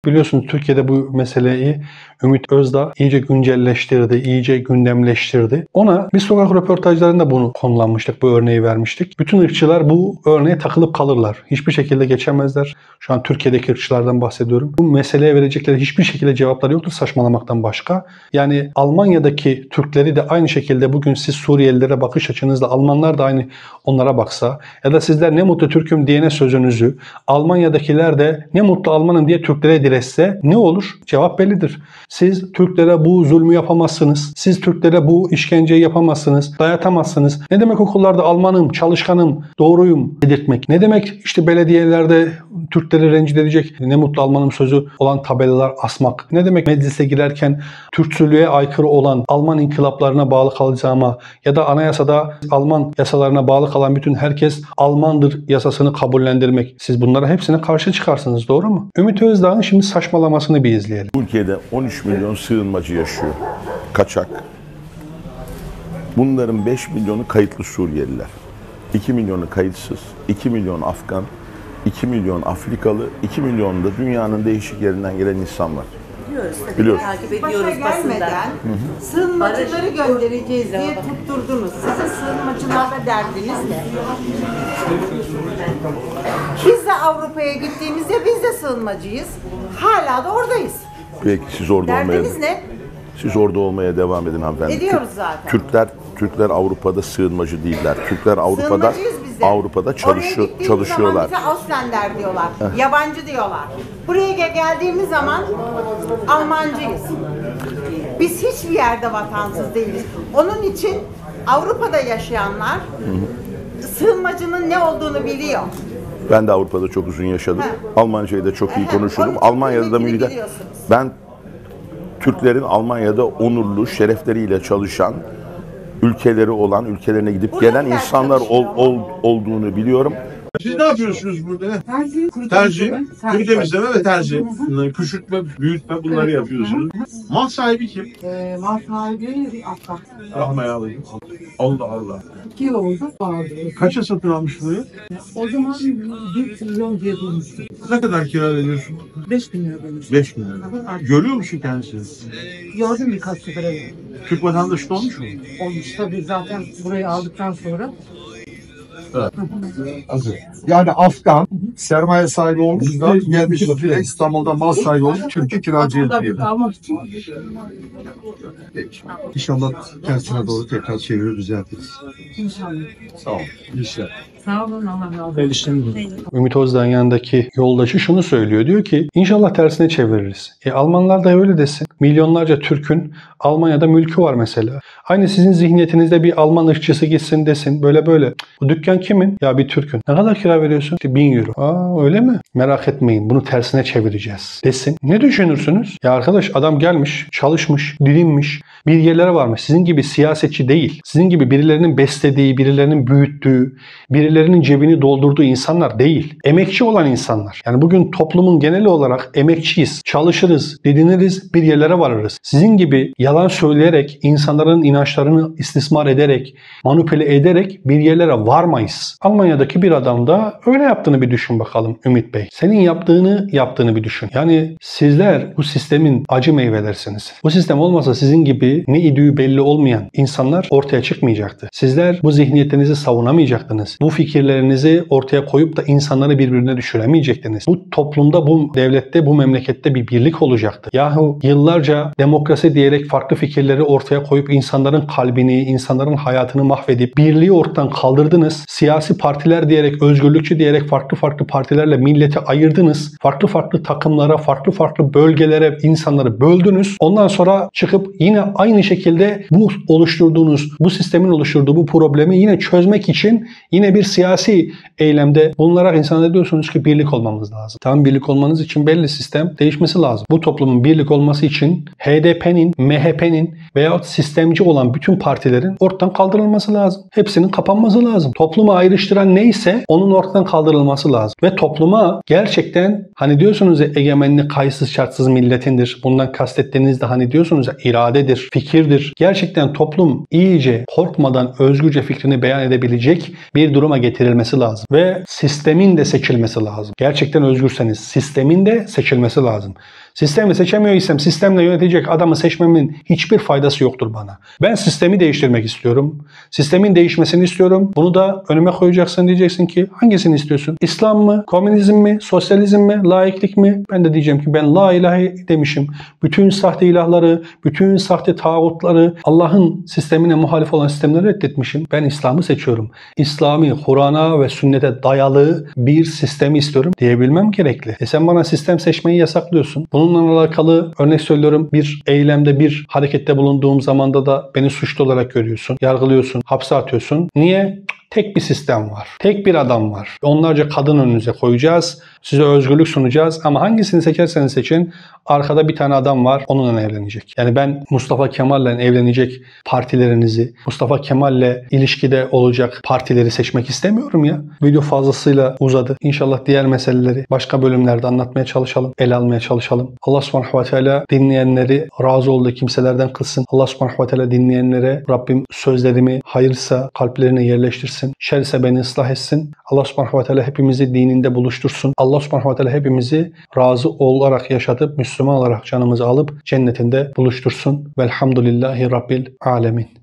biliyorsunuz Türkiye'de bu meseleyi Ümit Özdağ iyice güncelleştirdi, iyice gündemleştirdi. Ona biz sokak röportajlarında bunu konulanmıştık, bu örneği vermiştik. Bütün ırkçılar bu örneğe takılıp kalırlar. Hiçbir şekilde geçemezler. Şu an Türkiye'deki ırkçılardan bahsediyorum. Bu meseleye verecekleri hiçbir şekilde cevapları yoktur saçmalamaktan başka. Yani Almanya'daki Türkleri de aynı şekilde bugün siz Suriyelilere bakış açınızla Almanlar da aynı onlara baksa ya da sizler ne mutlu Türk'üm diyene sözünüzü Almanya'dakiler de ne mutlu Almanım diye Türklere diretse ne olur? Cevap bellidir. Siz Türklere bu zulmü yapamazsınız. Siz Türklere bu işkenceyi yapamazsınız. Dayatamazsınız. Ne demek okullarda Almanım, çalışkanım, doğruyum dedirtmek? Ne demek işte belediyelerde Türkleri rencide edecek ne mutlu Almanım sözü olan tabelalar asmak? Ne demek meclise girerken Türkçülüğe aykırı olan Alman inkılaplarına bağlı kalacağıma ya da anayasada Alman yasalarına bağlı kalan bütün herkes Almandır yasasını kabullendirmek? Siz bunlara hepsine karşı çıkarsınız, doğru mu? Ümit Özdağ'ın şimdi saçmalamasını bir izleyelim. Ülkede 13 milyon sığınmacı yaşıyor. Kaçak. Bunların 5 milyonu kayıtlı Suriyeliler. 2 milyonu kayıtsız, 2 milyon Afgan, 2 milyon Afrikalı, 2 milyon da dünyanın değişik yerinden gelen insanlar. Biliyoruz. Takip ediyoruz basında. Sığınmacıları göndereceğiz diye tutturdunuz. Sizin sığınmacılarla derdiniz ne? Biz de Avrupa'ya gittiğimizde biz de sığınmacıyız. Hala da oradayız. Peki siz orada Derdiniz ne? Siz orada olmaya devam edin hanımefendi. Ediyoruz zaten. Türkler Avrupa'da sığınmacı değiller. Türkler Sığınmacıyız biz de. Avrupa'da çalışıyorlar. Bize Ausländer diyorlar. Yabancı diyorlar. Buraya geldiğimiz zaman Almancıyız. Biz hiçbir yerde vatansız değiliz. Onun için Avrupa'da yaşayanlar sığınmacının ne olduğunu biliyor. Ben de Avrupa'da çok uzun yaşadım. Almancayı da çok iyi konuşurum. Almanya'da da ben Türklerin Almanya'da onurlu, şerefleriyle çalışan, ülkelerine gidip gelen insanlar olduğunu biliyorum. Siz ne yapıyorsunuz burada? Tercih, kuru temizleme ve tercih. Küçültme, büyütme bunları yapıyorsunuz. Mal sahibi kim? Mal sahibi Afgan. Rahmayalıyım. Allah Allah. 2 yıl oldu vardı. Kaça satın almış burayı? O zaman 1 trilyon diye durmuştu. Ne kadar kira veriyorsun? 5 bin lira demiş. 5 bin lira. Görüyor musun kendisini? Gördüm birkaç sefer evet. Türk vatandaşı da olmuş mu? Olmuş tabii zaten burayı aldıktan sonra. Yani Afgan sermaye sahibi olmuş da gelmiş İstanbul'da mal sahibi olmuş Türkiye kiracı yapıyor. Almak için. İnşallah tersine doğru tekrar çevirir düzeltiriz. İnşallah. Sağ olun. İnşallah. Sağ olun Allah razı olsun. Ümit Özdağ'ın yanındaki yoldaşı şunu söylüyor. Diyor ki inşallah tersine çeviririz. Almanlar da öyle desin. Milyonlarca Türk'ün Almanya'da mülkü var mesela. Aynı sizin zihniyetinizde bir Alman ırkçısı gitsin desin. Böyle. Bu dükkan kimin? Ya bir Türk'ün. Ne kadar kira veriyorsun? İşte 1000 euro. Aa öyle mi? Merak etmeyin. Bunu tersine çevireceğiz desin. Ne düşünürsünüz? Ya arkadaş adam gelmiş, çalışmış, dilinmiş, bir yerlere varmış. Sizin gibi siyasetçi değil. Sizin gibi birilerinin beslediği, birilerinin büyüttüğü, birilerinin cebini doldurduğu insanlar değil. Emekçi olan insanlar. Yani bugün toplumun geneli olarak emekçiyiz. Çalışırız, didiniriz, bir yerlere varırız. Sizin gibi yalan söyleyerek, insanların inançlarını istismar ederek, manipüle ederek bir yerlere varmayız. Almanya'daki bir adam da öyle yaptığını bir düşün bakalım Ümit Bey. Senin yaptığını bir düşün. Yani sizler bu sistemin acı meyvelersiniz. Bu sistem olmasa sizin gibi ne idüğü belli olmayan insanlar ortaya çıkmayacaktı. Sizler bu zihniyetinizi savunamayacaktınız. Bu fikirlerinizi ortaya koyup da insanları birbirine düşüremeyecektiniz. Bu toplumda, bu devlette, bu memlekette bir birlik olacaktı. Yahu yıllarca demokrasi diyerek farklı fikirleri ortaya koyup insanların kalbini, insanların hayatını mahvedip birliği ortadan kaldırdınız. Siyasi partiler diyerek, özgürlükçü diyerek farklı partilerle milleti ayırdınız. Farklı takımlara, farklı bölgelere insanları böldünüz. Ondan sonra çıkıp yine aynı şekilde bu sistemin oluşturduğu bu problemi yine çözmek için yine bir siyasi eylemde bulunarak insanlara diyorsunuz ki birlik olmamız lazım. Tam birlik olmanız için belli sistem değişmesi lazım. Bu toplumun birlik olması için HDP'nin, MHP'nin veyahut sistemci olan bütün partilerin ortadan kaldırılması lazım. Hepsinin kapanması lazım. Toplumu ayrıştıran neyse onun ortadan kaldırılması lazım. Ve topluma gerçekten hani diyorsunuz ya egemenlik kayıtsız şartsız milletindir. Bundan kastettiğinizde hani diyorsunuz ya iradedir. fikirdir. Gerçekten toplum iyice korkmadan özgürce fikrini beyan edebilecek bir duruma getirilmesi lazım. Ve sistemin de seçilmesi lazım. Gerçekten özgürseniz sistemin de seçilmesi lazım. Sistemi seçemiyor isem sistemle yönetecek adamı seçmemin hiçbir faydası yoktur bana. Ben sistemi değiştirmek istiyorum. Sistemin değişmesini istiyorum. Bunu da önüme koyacaksın, diyeceksin ki hangisini istiyorsun? İslam mı? Komünizm mi? Sosyalizm mi? Laiklik mi? Ben de diyeceğim ki ben la ilahe demişim. Bütün sahte ilahları, bütün sahte tağutları, Allah'ın sistemine muhalif olan sistemleri reddetmişim. Ben İslam'ı seçiyorum. İslami, Kur'an'a ve sünnete dayalı bir sistemi istiyorum diyebilmem gerekli. Sen bana sistem seçmeyi yasaklıyorsun. Bununla alakalı örnek söylüyorum, bir eylemde, bir harekette bulunduğum zamanda da beni suçlu olarak görüyorsun, yargılıyorsun, hapse atıyorsun. Niye? Tek bir sistem var. Tek bir adam var. Onlarca kadın önünüze koyacağız. Size özgürlük sunacağız. Ama hangisini seçerseniz seçin, arkada bir tane adam var. Onunla evlenecek. Yani ben Mustafa Kemal'le evlenecek partilerinizi, Mustafa Kemal'le ilişkide olacak partileri seçmek istemiyorum ya. Video fazlasıyla uzadı. İnşallah diğer meseleleri başka bölümlerde anlatmaya çalışalım. Ele almaya çalışalım. Allah subhanahu ve teala dinleyenleri razı olduğu kimselerden kılsın. Allah subhanahu ve teala dinleyenlere Rabbim sözlerimi hayırsa kalplerine yerleştirsin. Şerse beni ıslah etsin. Allah subhanahu ve teala hepimizi dininde buluştursun. Allah subhanahu ve teala hepimizi razı olarak yaşatıp Müslüman olarak canımızı alıp cennetinde buluştursun. Velhamdülillahi Rabbil alemin.